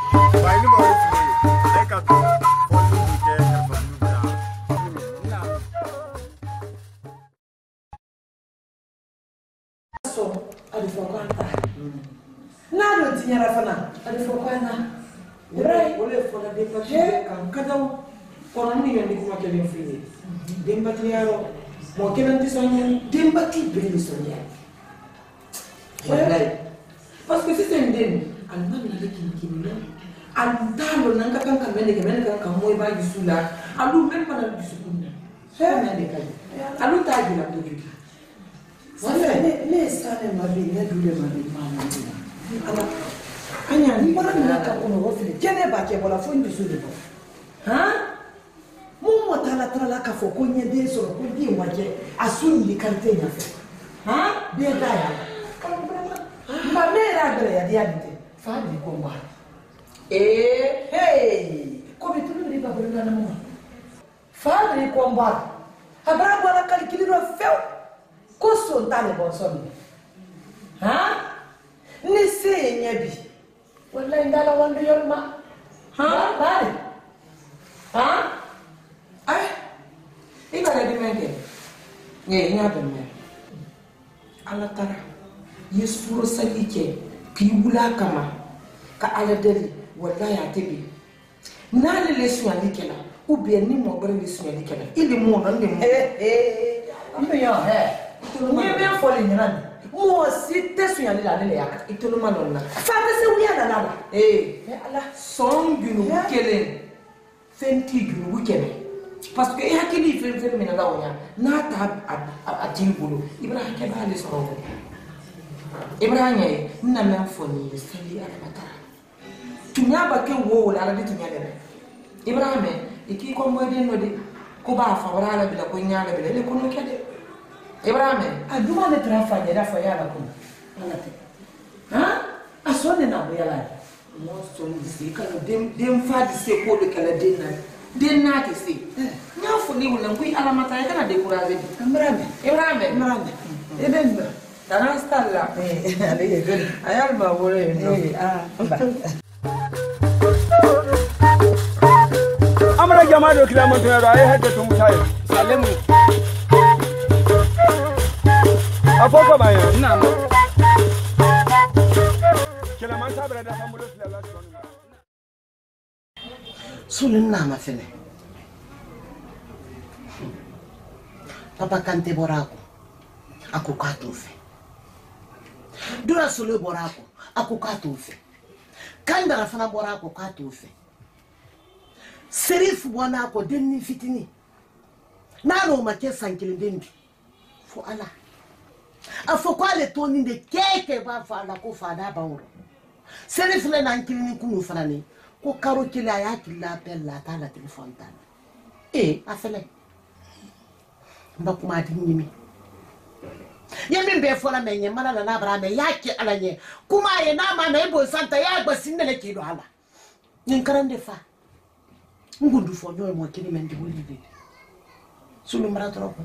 Vai ni mo fi. E ka to. Fo ni ke ka fo ni bra. So, adi fo kwanta. Na do tinyara fana. Adi fo kwanta. Right. Ole fo la depati kan kada kono ni yandi kuma kelen fini. Dembati yaro mo kelen tisanya dembati beli sonya. Wallahi. Parce que c'est un den. Alman na lekin kinina. Antalo nanga kan kamene kan moy ba gisula. Alu même pas na gisukunda. C'est na de kai. Alu ta gi la doju. Ne sane mabi ne dule mabi mama. Ala anya ni bara na ka kono wofile. Kene ba ke bola fo ndi sule bo. Ha? Mo tala ka fo ko nye de so ko di waje asun di karte nya fe. Ha? Be da ya. Ma mera gre ya dia dite. Fa di ko ba. Hey, ko bi tulu ri ba bo na mo. Fa di ko ba. Abra bora calculiro feu. Ko so tale bon so ni. Ha? Ni se nyabi. Wallahi ndala wandu yolma. Ha? Bari. Ha? Ai, iba da dimenge. Nge nya da me. Allah tara. Yesfuro salike pibula kama ka ala dali wallahi atibi. Na le lesu alikela ou bien ni mo bare lesu alikela. Ili mo na ni mo. Ambeyo ni bien foli ni nani. Mo si tesu ya lila lele yaka. Itolo manonna. Fa te se wiya na nala. Allah songunu kelen. Fenti gunu wikene. Parce que hakili fe mina lawnya na ta atilbulu Ibrahim ke ba le soro. Ibrahim na men foni sali alamata. Tunya ba ke wo la di tunya de. Ibrahim iki ko mo de no de ko ba fa wala la bila ko nyaala bila le ko no kede. Ibrahim aduma ne trafa da fa yala ko. Alate. Ha? Asone na bo yala. Mo so ni se ka dem fa di se ko de kala den na. Den na ke se. Nya foni wala ngui alamata ya kana décourager. Ibrahim. Eben ba. Dana stalla. Ale good. Ayal ba wore no. Ba. Amara jama'a do kila mun tayaro ai hadda tun mutaye. Salemu. Afoko bayan. Ina ma. Kila man sabra da famulo fila la tun. Sulun na mafene. Papa kante borako. Ako katufe. Dura sulu borako. Ako katufe. Kandara fana borako katufe. Serif bwana ako denni fitini. Nano make sankili dendi. Fo ala. Afo kwa le toni de keke ba fa ala ko fa da ba woro. Serif le nankili ni kunu frani. Ko karo kila ya kila pella ta la telephone ta. Afele. Mba kuma dinimi. Yemin be fola menye mana la nabra me yake alanye. Kuma ye na ma na ibo santa ya gbasin ne ke do ala. Nin karande fa. Ngundu fo nyoy mo kini men di bolide. Sulu mara trop.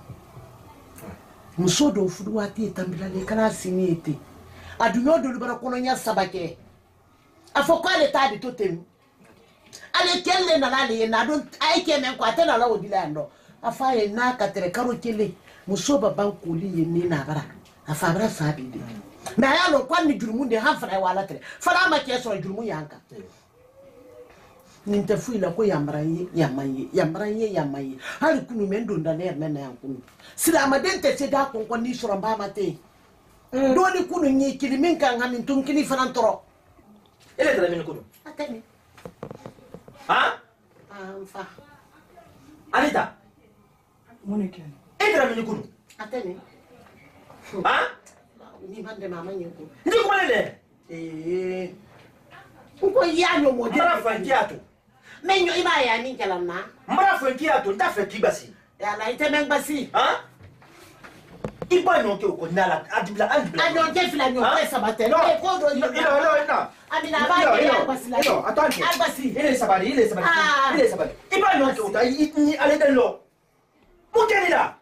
Musodo fudu wati tambila le kana sinete. Adunyo do bara kono nya sabake. Afoka le ta di totem. Ale kelle na lale na don aike men ko atena la odila ndo. Afaye na katere karo kele musoba bankoli ye ni na bara. Afabra sabide. Na ya lo kwani jurumu de hafra wala tere. Fara ma ke so jurumu yanka. Ninte fuila ko yamraye yamaye. Hali kunu mendo ndane mena yankunu. Sila amadente se da kon ni sura mbama te. Doni kunu nyi kilimin kan hamin tunkini fanantoro. Ele dra min kuno. Atene. Ha? Fa. Anita. Monike. Ele dra min kuno. Atene. Ha? Ni bande mama nyeko. Ndi ko malele. Uko yanyo mo de. Mara fankiato. Menyo iba ya ni kelamna. Mara fankiato nda fa kibasi. Ya na ite mengbasi. Ha? Iba no ke ko nala adibla. Anyo ke fila nyo pesa batelo. Ko do No. Amina ba ke ya basila. No, attends. Albasi. Ile sabari. Iba no ke uta ni ale delo. Mukenila.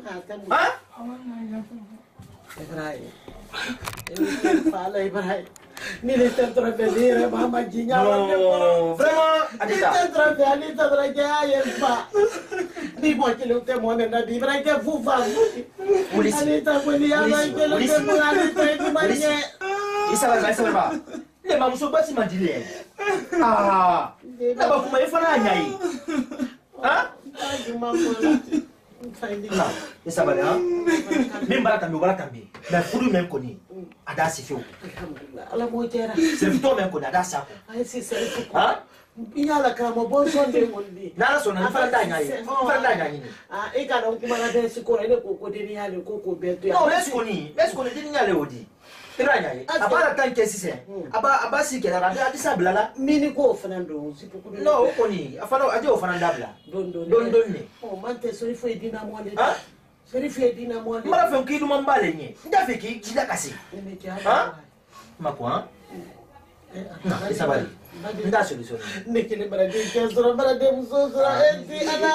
Ha? Ibrahim. Fala Ibrahim. Ni le centro vedere mamma Gigna. Non, vraiment, Adita. Ni centro vedere, ni centro vedere, ni mo che lo temo nella Bibbia che fu fa. Anita quella che lo temo Anita di Isa ba. Le ma muso ba si mandile. Ah. Na ba kuma ifana nyai. Ha? Ai mamma. Na, isa ba ya. Min bara tambi. Na furu men koni. Ada si fiu. Alhamdulillah. Ala mo tera. Se fito men koni ada sa ko. Ai si se ko. Ha? Inyala kama bon sonde moldi. Na so na fara da nyai. Fara da nyai ni. Ah, e kana kuma na desi ko ile ko deni yale ko beto. No, let's go ni deni nyale odi. Iranya ye. Abara tanke sise. Aba si kela rada adisa blala. Mini ko fanando sipuku. No, koni. Afano aje ofana dabla. Don ne. Oh, mante so ifo edina mo le. Ha? Serifi edina mo le. Mara fe nkidu mambale nye. Ndafe ki jida kasi. Ha? Makwa? Na, isabali. Nda solution. Nekele barade kesura barade musosura enti ana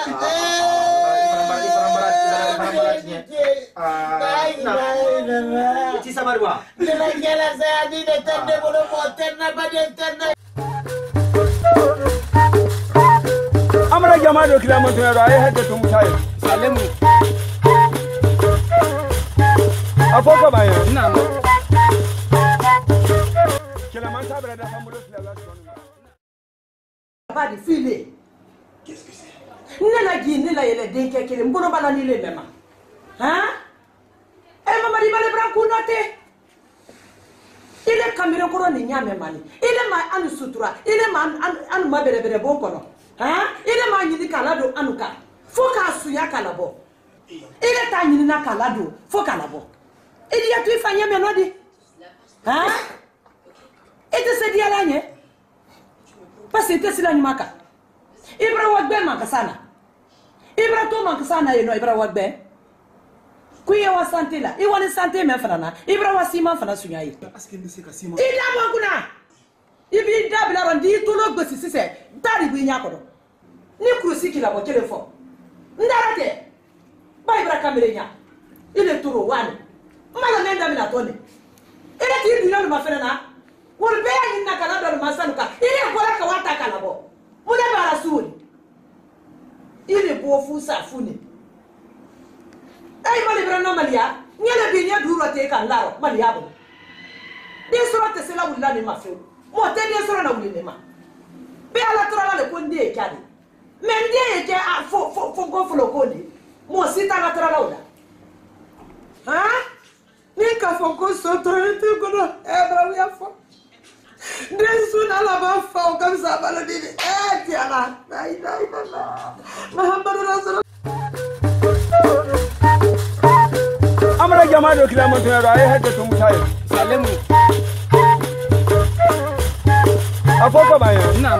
Iti sabarwa. Nela ngela saya di de tende bolo moterna bade tende. Amara jama do kila monto yaro ay hedde to mutaye. Salemu. Afoko baye. Naam. Kila man sabra da famulo kila la sonu. Pas de filet. Qu'est-ce que c'est? Nela gi nela yele denke kele mbono bala ni le mema. Hein? Eh mama di bale bra kunote. Ile kamera koro ni nyame mani. Ile ma anu sutura. Ile ma anu ma bere bon kono. Hein? Ile ma nyini kala do anuka. Foka suya kala bo. Ile ta nyini na kala do foka la bo. Ile ya tu ifanya menodi. Hein? Ete se dia la nye. Parce que c'est la nimaka. Ibra wagbe makasana. Ibra to makasana yeno ibra wagbe. Kuya wa santé la. I wani santé me fana. Ibra wa sima fana sunya yi. Parce que c'est Kasimo. Ida maguna. Ibi dabla randi to lo gbesi sise. Dari bi nya kodo. Ni krusi kila bo telefon. Ndarate. Ba ibra kamere nya. Ile turo wani. Mala menda mina tone. Ile ti dilo ma fana na. Wol be yin na kala do masanuka. Ile gola ka wata kala bo. Muna bara suri. Ile bo fu sa funi. Ai mali bra no malia. Nyele bi nya duro te kan laro malia bo. De sura te sela wulla ni ma fe. Mo te de sura na wulle ni ma. Be ala tora la le ko ndi e kadi. Men ndi e ke fo go flo ko ndi. Mo sita la tora la wulla. Ha? Ni ka fo ko so tora te ko no e bra wi afo. Desu na la ba fa comme ça ba le dire tiana dai Muhammad Rasul Amara jama do kila monto yaro ay hedde to mutaye. Salemu. Afoko baye. Naam.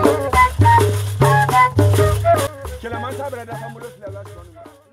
Kila man sabra da famulo kila la sonu.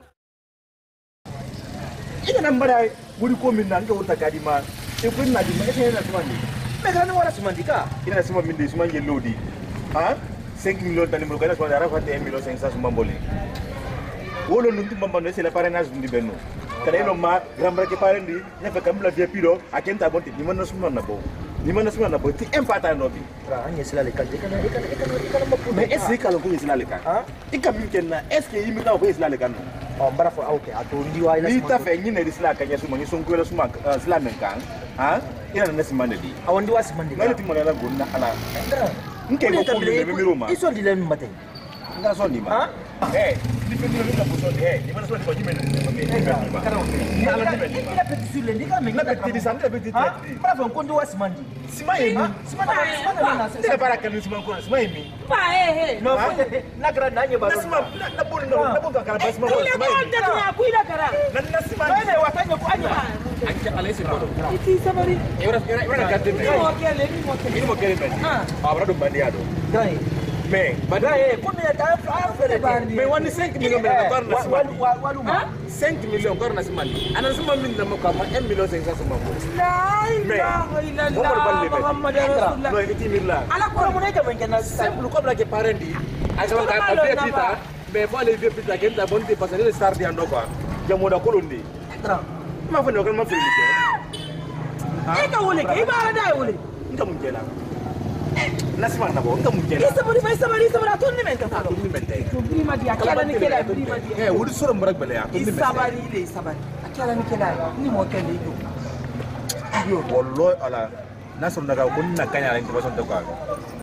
Ina nan bara guri ko min nan ga wuta gadi ma. E kun na di ma ina na tumandi. Me ga ni wala sumandi ka. Ina sima min de suma ngel lodi. Ha? 5 millions tani mo kana suma ara fa 1 million 500 suma mbole. Wolo nuntu mbamba no c'est la parrainage ndi benno. Kana ino ma grambra ke parendi, nya fa kamla via piro, akenta bonti ni manna suma na bo. Ni manna suma na bo ti empata no bi. Ra anya sila le kalde kana mapu. Mais est-ce que kala ko isla le kan? Ha? Ikam kenna est-ce que yimi ka ko isla le kan? Oh bara fo auke atondi wa ila. Ni ta fe nyine isla kan ya suma ni son ko la suma isla men kan. Ha? Ina na simande di. Awandi wa simandi. Ngale ti mona la gonna ala. Ndra. Nke ko ko mi miruma. Iso dile mi matay. Nga so ni ma. Eh, ni fe ni ka ko so ni mana so ni ko nyime ni. Ni ala ni ni. Ila petit sur le ndika mengi. Na petit di sam, na petit di. Bara fo kondi wa simandi. Sima yemi. Simandi na. Te para kan sima ko sima yemi. pa No, na gra na nye baro. Na sima na bon ka ba sima ko sima yemi. kuida kara Na sima. Bale watanya ko anya. Anche alesi modo. iti sabari Era ka de. Ini mo kere ben. Abra do bandiado. Dai. Me. Badai kun ya ta fere bandi. Me wani 5 million me na na sima. Waluma. 5 million ko na sima. Ana sima min na mo ka ma 1 million 500 sima ko. la ilaha illallah Muhammad Rasulullah No iti mirla. Ala ko mo ne ta ben kana Simple comme la que parendi. Asa ka via pita. Me fa le via pita que ta bonti passer le star di ando kwa. Jamo da kolondi. Tra. Ma fa no kan ma fi ni. e ka wole ke ibara dai wole nka mun kɛla lasima nabɔ nka mun kɛla sabari a to ni mɛntɛ fɔlɔ ni mɛntɛ birima di a kɛra ni kɛla ye birima di wuli sɔrɔ mara gbɛlɛ a to ni mɛntɛ sabari a kɛra ni kɛla ye ni mɔ kɛ ni yo wallahi ala n'a sɔrɔ daga ko na kaɲa la information tɛ quoi